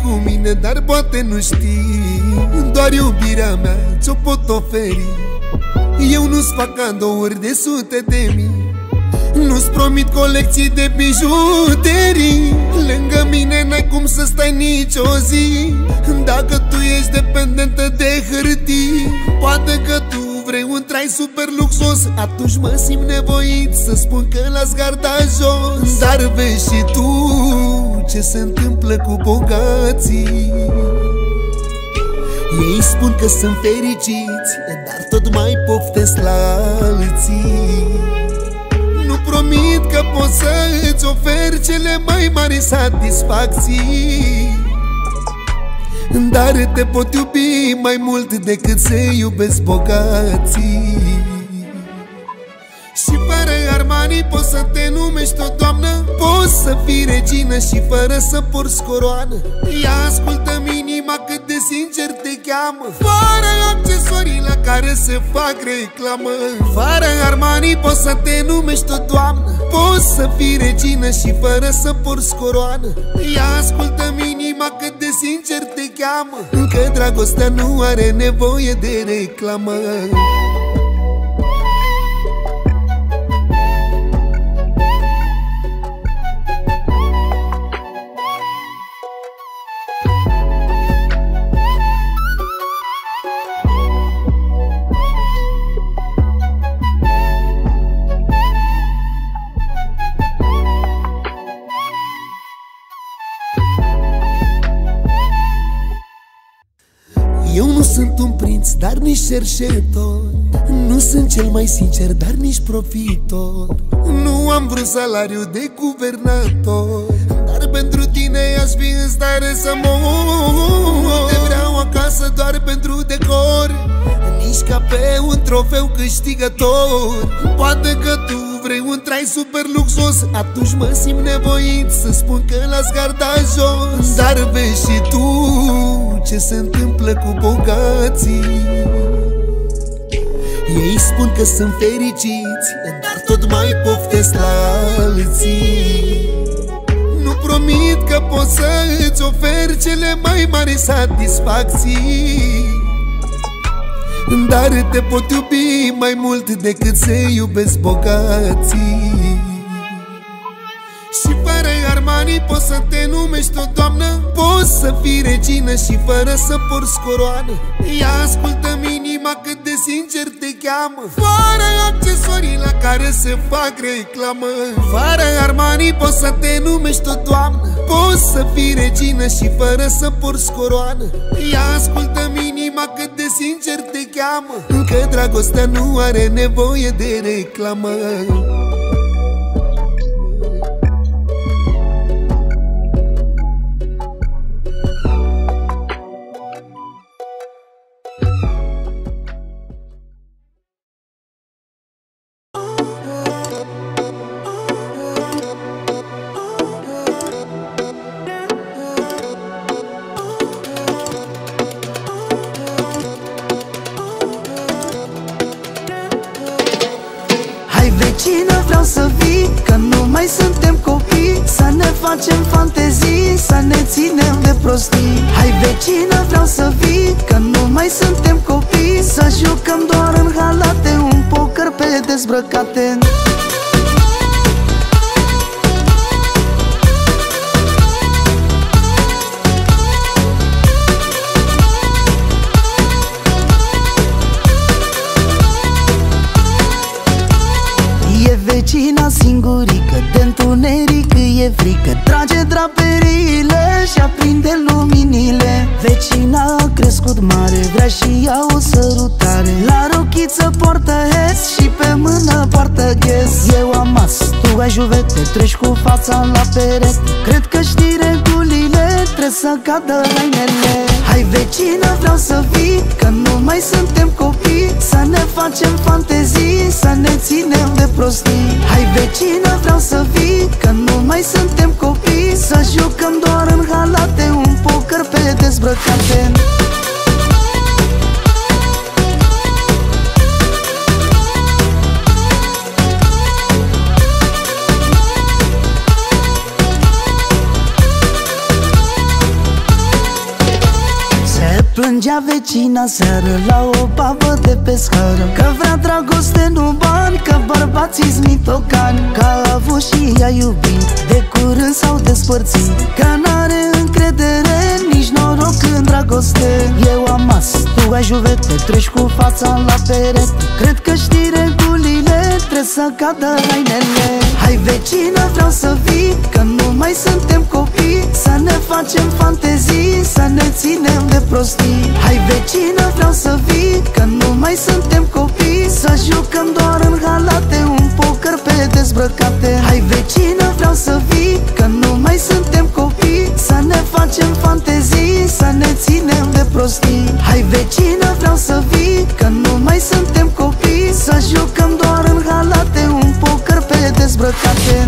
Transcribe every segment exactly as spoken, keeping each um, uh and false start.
cu mine, dar poate nu știi. Doar iubirea mea ți-o pot oferi. Eu nu-ți fac cadouri de sute de mii, nu-ți promit colecții de bijuterii. Lângă mine n-ai cum să stai nici o zi, dacă tu ești dependentă de hârtii. Poate că tu vrei un trai super luxos, atunci mă simt nevoit să spun că l-ați gardat jos. Dar vezi și tu ce se întâmplă cu bogații. Ei spun că sunt fericiți, dar tot mai poftesc la alții. Nu promit că pot să îți ofer cele mai mari satisfacții, dar te pot iubi mai mult decât se iubesc bogații. Și fără Armani poți să te numești o doamnă, poți să fii regină și fără să porți coroană. Ia ascultă-mi inima cât de sincer te cheamă, fără accesorii la care se fac reclamă. Fără Armani poți să te numești o doamnă, poți să fii regină și fără să porți coroană. Ia ascultă-mi inima cât de sincer te cheamă, că dragostea nu are nevoie de reclamă. Eu nu sunt un prinț, dar nici cerșetor, nu sunt cel mai sincer, dar nici profitor. Nu am vrut salariu de guvernator, dar pentru tine aș fi în stare să mor. Te vreau acasă doar pentru decor, nici ca pe un trofeu câștigător. Poate că tu vrei un trai super luxos, atunci mă simt nevoit să spun că l-ați gardat jos. Dar vezi și tu ce se întâmplă cu bogații. Ei spun că sunt fericiți, dar tot mai poftesc la alții. Nu promit că pot să îți ofer cele mai mari satisfacții, dar te pot iubi mai mult decât se iubesc bogații. Și fără Armani poți să te numești o doamnă, poți să fii regină și fără să porți coroană. Ia ascultă-mi inima cât de sincer te cheamă, fără accesorii la care se fac reclamă. Fără Armani poți să te numești o doamnă, poți să fii regină și fără să porți coroană. Ia ascultă-mi inima cât de sincer te cheamă, că dragostea nu are nevoie de reclamă. Vecină, vreau să vii, că nu mai suntem copii, să ne facem fantezii, să ne ținem de prostii. Hai vecină, vreau să vii, că nu mai suntem copii, să jucăm doar în halate, un poker pe dezbrăcate. Vecina singurică, de-ntuneric e frică, trage draperiile și aprinde luminile. Vecina a crescut mare, vrea și ea o sărutare, la rochiță poartă hes și pe mână poartă ghes. Eu am mas, tu ai juvete, treci cu fața la perete, cred că știi regulile, trebuie să cadă hainele. Hai vecină, vreau să vii, că nu mai suntem copii, să ne facem fantezii, să ne ținem de prostii. Hai vecină, vreau să vii, că nu mai suntem copii, să jucăm doar în halate, un poker pe dezbrăcate. Plângea vecina seară la o babă de pe scară, că vrea dragoste, nu bani, că bărbații-s mitocani, că a avut și ea iubit, de curând s-au despărțit, că n-are încredere, nici noroc în dragoste. Eu am mas, tu ai juvete, treci cu fața la perete, cred că știi regulile, trebuie să cadă hainele. Hai vecină, vreau să vii, că nu mai suntem copii, să ne facem fantezii, să ne ținem de prostii. Hai vecină, vreau să vii, că nu mai suntem copii, să jucăm doar în halate, un poker pe dezbrăcate. Hai vecină, vreau să vii, că nu mai suntem copii, să ne facem fantezii, să ne ținem de prostii. Hai vecină, vreau să vii, că nu mai suntem copii, să jucăm doar în halate, un poker pe dezbrăcate.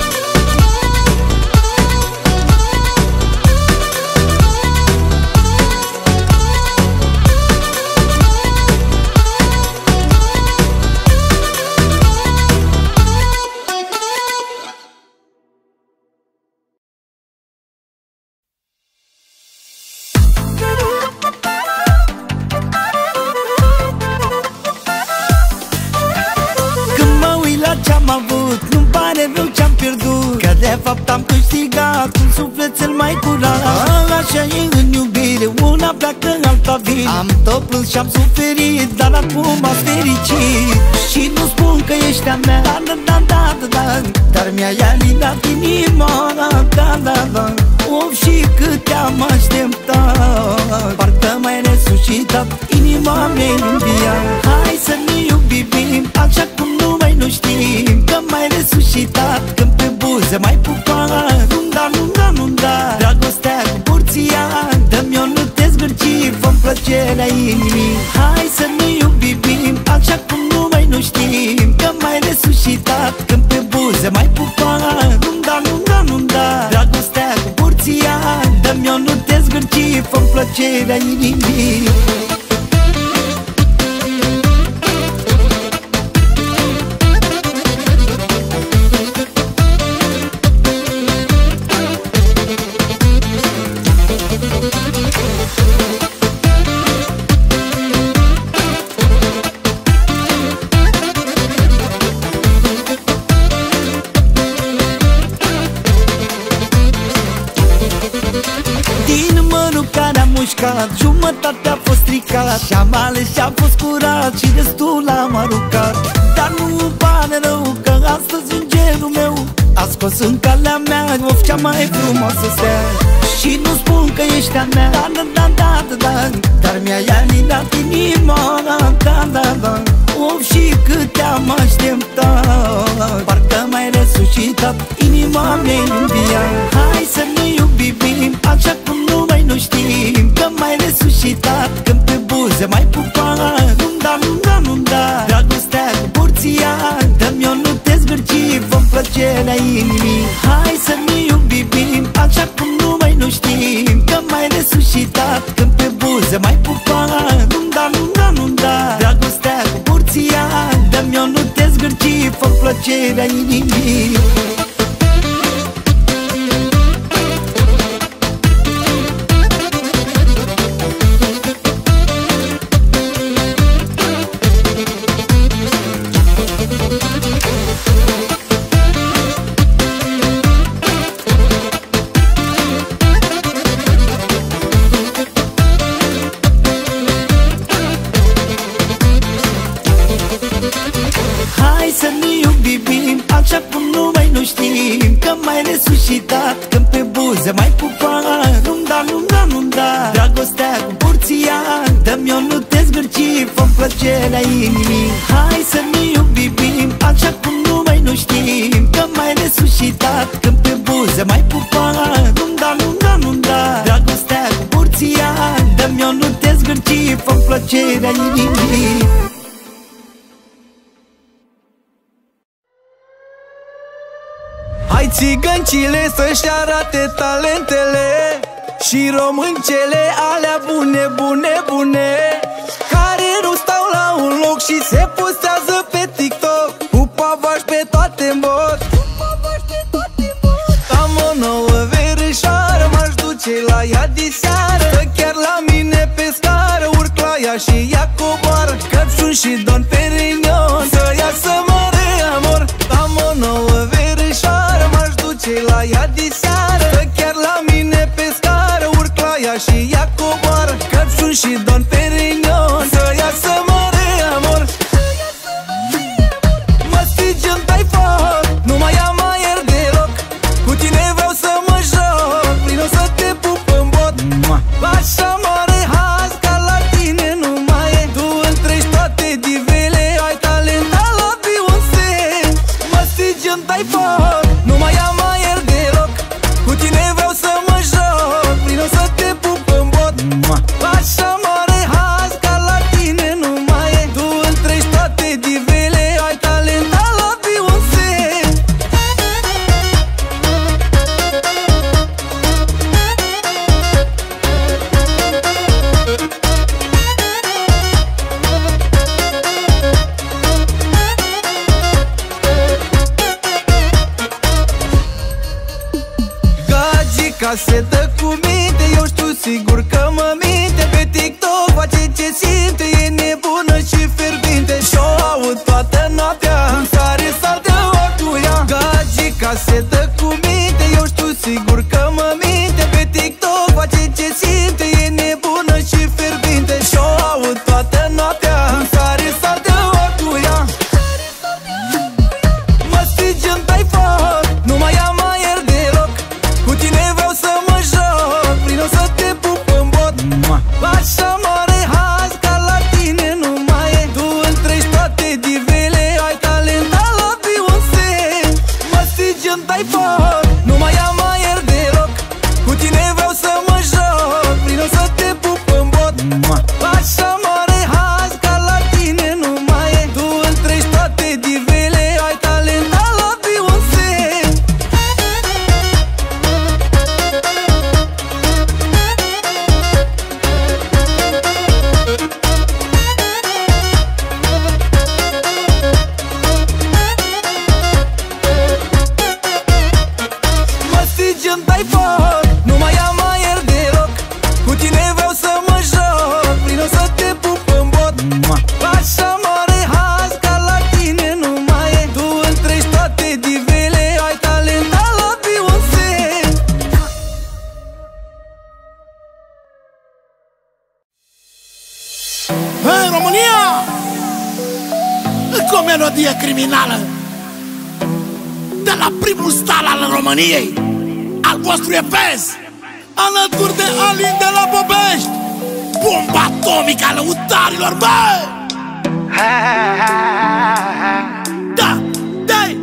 De fapt am câștigat un suflet cel mai curat. Așa e în iubire, una pleacă, alta vine. Am tot plâns și-am suferit, dar acum am fericit. Și nu spun că ești a mea, da, da, da, da, da, da, dar mi-ai alinat inima, da, da, da, da. Of, și cât te-am așteptat, parcă m-ai resuscitat, inima mea iubia. Hai să ne iubim, așa cum nu mai nu știm, că m-ai resuscitat, când pe buze mai pupat. Nu da, nu da, nu da, dragostea cu porția, dă-mi-o, nu te zgârci, fă-mi plăcerea inimii. Hai să ne iubim, așa cum nu mai nu știm, că m-ai resuscitat, când pe buze mai pupat. Nu da, nu da, nu da, dragostea cu porția, dă-mi-o, nu te zgârci, fă-mi plăcerea inimii. Jumătate a fost stricat și-am ales și-a fost curat, și destul am aruncat. Dar nu îmi pare rău că astăzi îngerul meu a scos în calea mea, of, cea mai frumoasă stea. Și nu spun că ești a mea, da, da, da, da, da, da, dar mi-ai alinat inima, da, da, da, da. Of, și cât te-am așteptat, parcă m-ai resuscitat, inima mea iubia. Hai să ne iubim, așa cum nu mai nu știm, că m-ai resuscitat, când pe buze mai pupat. Nu da, nu da, nu da, dragostea cu porția, dă-mi-o, nu te zgârci, fă-mi plăcerea inimii. Hai să ne iubim, așa cum nu mai nu știm, că m-ai resuscitat, când pe buze mai pupat. Nu da, nu da, nu da, dragostea cu porția, dă-mi-o, nu te zgârci, fă-mi plăcerea inimii. Așa cum nu mai nu știm, că m-ai resuscitat, când pe buze mai pupat. Nu da, nu da, nu da, dragostea cu porția, dă-mi-o, nu te zgârci, fă-mi plăcerea inimii. Hai să ne iubim, așa cum nu mai nu știm, că m-ai resuscitat, când pe buze mai pupat. Nu da, nu da, nu da, dragostea cu porția, dă-mi-o, nu te zgârci, fă-mi plăcerea inimii. Hai țigăncile să-și arate talentele, și româncele alea bune, bune, bune, care nu stau la un loc și se postează pe TikTok cu pavaj pe toate în bot. Am o nouă verișoară, m-aș duce la ea diseară, chiar la mine pe scară. ia și ea coboară Căpșun și Don Perignon, să iasă mare amor. Am o nouă verișoară, m-aș duce la ea diseară, stă chiar la mine pe scară, urc la ea și ea coboară Căpșun și Don Perignon, să iasă mare amor. Mă strigi în tai foc, nu mai am aer deloc, cu tine vreau să mă joc, vino să te pup în bot. Așa mare haz ca la tine nu mai e, tu întreci toate divele, ai talentat la Beyoncé. Mă strigi în tai foc, nu mai am aer deloc, cu tine vreau să mă joc, vino să te pup în bot. Așa mare haz ca la tine nu mai e, tu întreci toate divele, ai talentat la Beyoncé. Gagica se dă cu minte, eu știu sigur că mă minte, pe TikTok face ce simte, e nebună și fierbinte, și-o aud toată noaptea, în sare sau de ortuia. Gagica se dă cu minte, eu știu sigur că mă minte, pe TikTok face ce simte, e nebună și fierbinte, și-o aud toată noaptea, în sare sau de ortuia. Mă strigi în tai foc, nu mai am aer deloc, cu tine vreau să mă joc, vino să te pup în bot. Așa mare haz ca la tine nu mai e, tu întreci toate divele, ai talentat la Beyoncé. Mă strigi în tai foc, nu mai am aer deloc, cu tine vreau să mă joc, vino să te pup în bot. Așa mare haz ca la tine nu mai e, tu întreci toate divele, ai talentat la Beyoncé. Mă strigi în tai foc, nu mai am aer deloc, cu tine vreau să mă joc, vino să te pup în bot. Așa mare haz ca la tine nu mai e, tu întreci toate divele, ai talentat la Beyoncé. În România, încă o melodie criminală, de la primul star al României, al vostru Efes, alături de Alin de la Bobești, bomba atomică a lăutarilor, bă! Da, dai!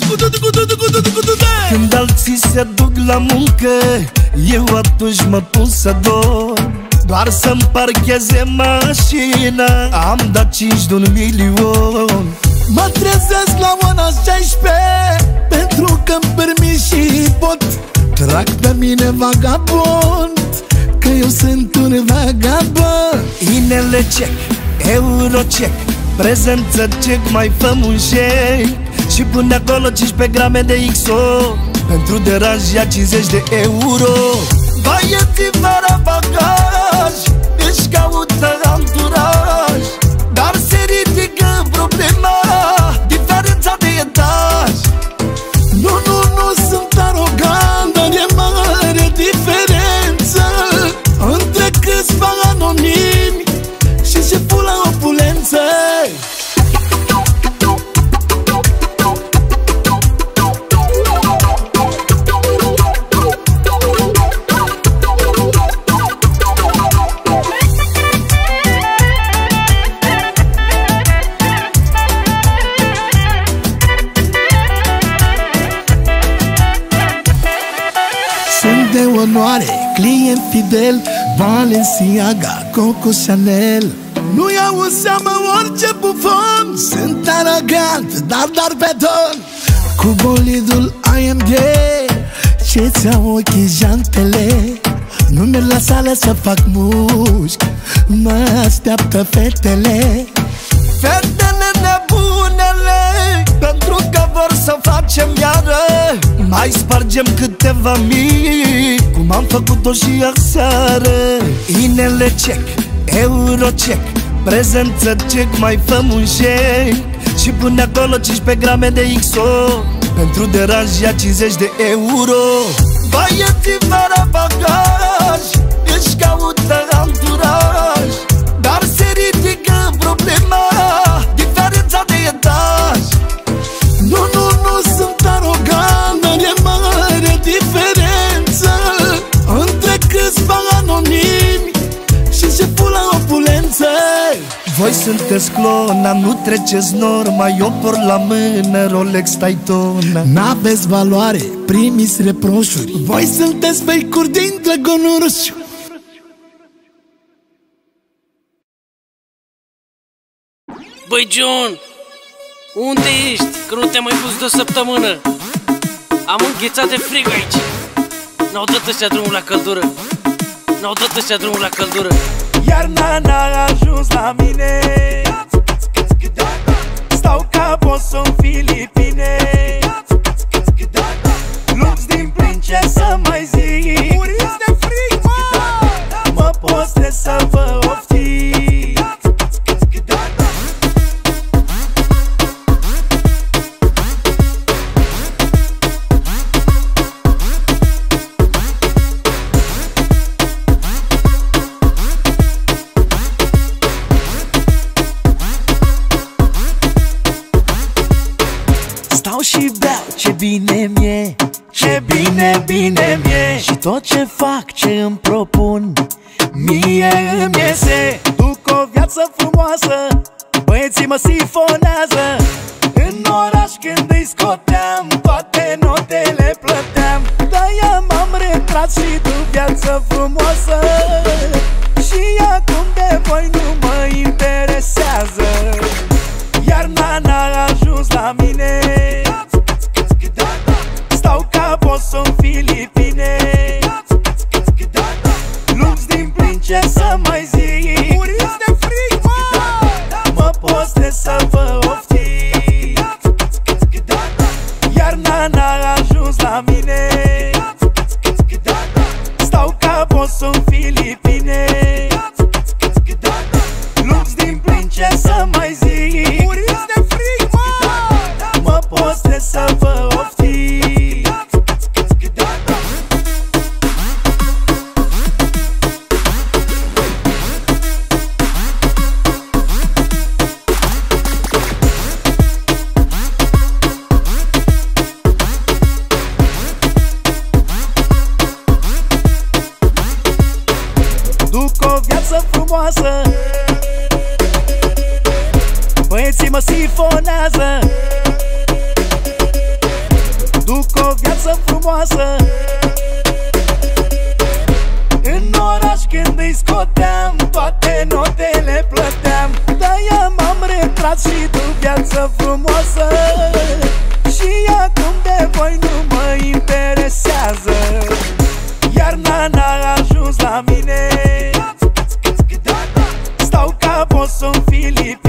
Când alții se duc la muncă, eu atunci mă pun să dorm, doar să-mi parcheze mașina, am dat cinci de un milion. Mă trezesc la ora șaisprezece, pentru că-mi permis și pot, trag pe mine vagabond, că eu sunt un vagabond. Inele check, euro check, prezență check, mai făm un shake și pune acolo cincisprezece grame de X O, pentru deranj ia cincizeci de euro. Băieții fără bagaj își caută anturaj, dar se ridică problema, diferența de etaj. Nu, nu, nu sunt arogant, dar e mare diferență între câțiva anonimi și șeful la opulență. De onoare, client fidel, Balenciaga, Coco Chanel. Nu iau în seamă orice bufon, sunt arogant, dar dar pe ton. Cu bolidul I M G, ce-ți au ochii jantele, nu merg la sală să fac mușchi, mă așteaptă fetele. Fetele nebunele, pentru că vor să facem iară, mai spargem câteva mii, cum am făcut-o și aseară. Inele check, euro check, Prezență check, mai făm un shake și pune acolo cincisprezece grame de X O. Pentru deranj ia cincizeci de euro. Băieții fără bagaj își caută anturaj, dar se ridică problema, diferența de etaj. Nu, nu, nu sunt arogant, dar e mare diferență între câțiva anonimi și șeful la opulență. Voi sunteți clona, nu treceți norma, eu por la mână Rolex Daytona. N-aveți valoare, primiți reproșuri, voi sunteți fake-uri din Dragonul Roșu. Băi, John, unde ești? Că nu te-am mai pus de o săptămână. Am înghețat de frig aici. N-au dat ăștia drumul la căldură. N-au dat ăștia drumul la căldură. Iarna n-a ajuns la mine, stau ca boss în Filipine. Lux din plin, ce să mai zic, muriți de frig, mă! Mă postez să vă oftic. Stau și beau, ce bine mi-e, ce bine, bine mi-e. Și tot ce fac, ce îmi propun, mie îmi iese. Duc o viață frumoasă, băieții mă sifonează. În oraș când îi scoteam, toate notele plăteam. De-aia m-am retras și duc viață frumoasă. Și acum de voi nu mă interesează. Iarna n-a ajuns la mine, stau ca boss în Filipine. Lux din plin, ce să mai zic, muriți de frig, mă! Mă postez să vă oftic. Iarna n-a ajuns la mine, stau ca boss în Filipine. Lux din plin, ce să mai zic, muriți de frig, mă! Mă postez să vă oftic. Duc o viață frumoasă, băieții mă sifonează. Duc o viață frumoasă, în oraș când îi scoteam, toate notele plăteam. De-aia m-am retras și duc viață frumoasă. Și acum de voi nu mă interesează. Iarna n-a ajuns la mine, stau ca boss în Filipine.